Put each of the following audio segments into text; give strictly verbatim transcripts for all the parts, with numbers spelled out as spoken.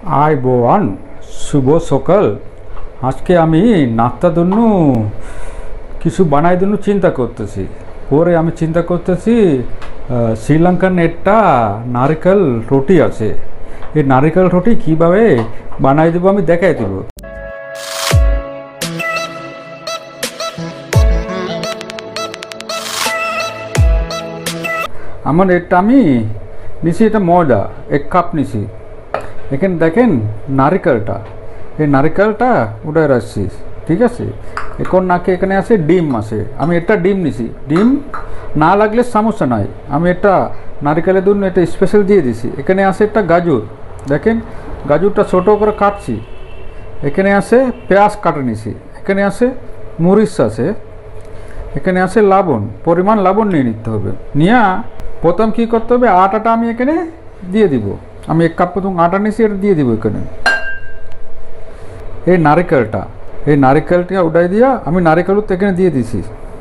आयुबोवान शुभ सकाल आज के आमी नाश्ता जन्य किछु बनाई जन्य चिंता करतेছি পরে আমি চিন্তা করতেছি শ্রীলঙ্কান একটা নারকেল রুটি আছে এই নারকেল রুটি কিভাবে বানাই দেব আমি দেখাই দেব। আমার এটা আমি নিছি এটা ময়দা এক কাপ নিছি এখানে দেখেন নারকেলটা এই নারকেলটা উঠায় রাখছি ঠিক আছে। এখন নাকি এখানে আছে ডিম আছে আমি এটা ডিম নিছি ডিম না লাগলে সমস্যা নাই আমি এটা নারকেলের জন্য এটা স্পেশাল দিয়ে দিছি। এখানে আছে একটা গাজর দেখেন গাজরটা ছোট করে কাটছি এখানে আছে পেঁয়াজ কাটা নিছি এখানে আছে মরিচ আছে এখানে আছে লবণ পরিমাণ লবণ নিয়ে নিতে হবে নিয়ে প্রথম কি করতে হবে আটাটা আমি এখানে দিয়ে দিব আমি এক কাপ প্রথম আটা নিছি এটা দিয়ে দিব এখানে এই নারকেলটা এই নারকেলটা উঠাই দিয়া আমি নারকেল এখানে দিয়ে দিছি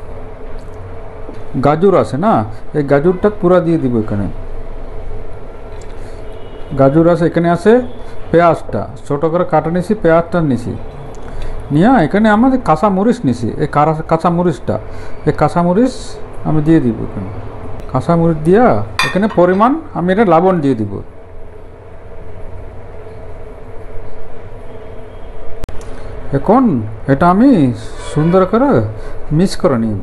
গাজর আছে না এই গাজরটা পুরা দিয়ে দিব এখানে গাজর আছে এখানে আছে পেঁয়াজটা ছোট করে কাটা নিছি পেঁয়াজটা নিছি নিয়ে এখানে আমাদের কাঁচা মরিচ নিছি এই কাঁচা মরিচটা এই কাঁচা মরিচ আমি দিয়ে দিব এখানে কাঁচা মরিচ দিয়া এখানে পরিমাণ আমি এটা লবণ দিয়ে দিব এখন এটা আমি সুন্দর করে মিক্স করে নিব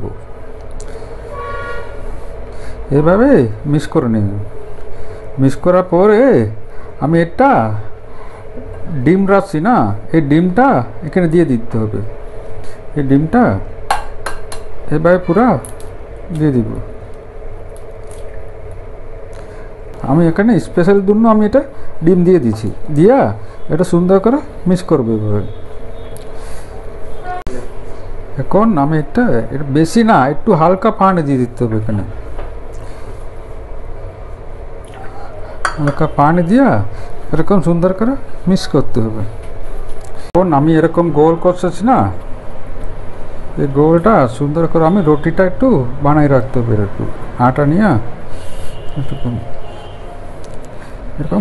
এভাবে মিক্স করে নিব মিক্স করার পরে আমি একটা ডিম রাখছি না এই ডিমটা এখানে দিয়ে দিতে হবে এই ডিমটা এভাবে পুরা দিয়ে দিব আমি এখানে স্পেশাল জন্য আমি এটা ডিম দিয়ে দিছি দিয়া এটা সুন্দর করে মিক্স করব এভাবে। এখন আমি এটা এটা বেশি না একটু হালকা পানি দিয়ে দিতে হবে এখানে হালকা পানি দিয়া এরকম সুন্দর করে মিক্স করতে হবে। এখন আমি এরকম গোল করতেছি না এই গোলটা সুন্দর করে আমি রুটিটা একটু বানাই রাখতে হবে একটু আটা নিয়ে এরকম এরকম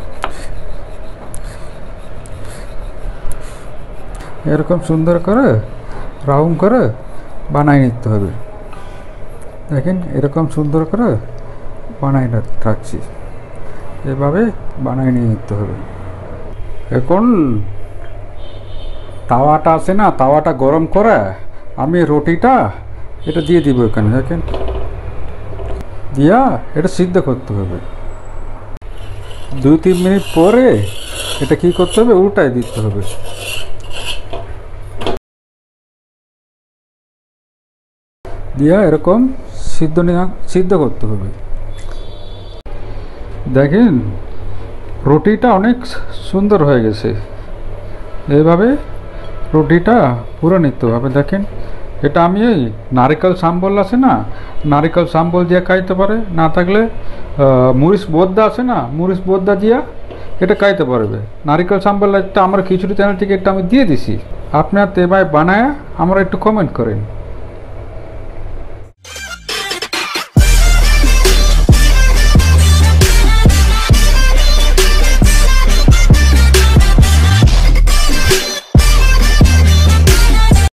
এরকম সুন্দর করে রাউন্ড করে বানাই নিতে হবে দেখেন এরকম সুন্দর করে বানাই রাখছি এভাবে বানাই নিয়ে নিতে হবে। এখন তাওয়াটা আছে না তাওয়াটা গরম করে আমি রুটিটা এটা দিয়ে দিব এখানে দেখেন দিয়া এটা সিদ্ধ করতে হবে দুই তিন মিনিট পরে এটা কি করতে হবে উল্টাই দিতে হবে দিয়া এরকম সিদ্ধ সিদ্ধ করতে হবে। দেখেন রুটিটা অনেক সুন্দর হয়ে গেছে এইভাবে রুটিটা পুরো নিতে হবে। দেখেন এটা আমি এই নারকেল সাম্বল আছে না নারকেল সাম্বল দিয়ে খাইতে পারে না থাকলে মরিচ বোদ্দা আছে না মরিচ বোদ্দা দিয়া এটা খাইতে পারবে। নারকেল সাম্বল একটা আমার খিচুড়ি চ্যানেল থেকে একটা আমি দিয়ে দিছি আপনার তেবাই বানায় আমরা একটু কমেন্ট করেন।